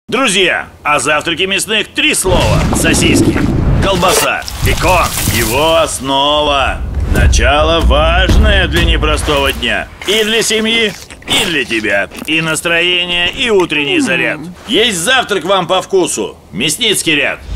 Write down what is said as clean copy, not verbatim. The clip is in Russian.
Друзья, о завтраке мясных 3 слова. Сосиски, колбаса, бекон. Его основа. Начало важное для непростого дня. И для семьи, и для тебя. И настроение, и утренний заряд. Есть завтрак вам по вкусу. Мясницкий ряд.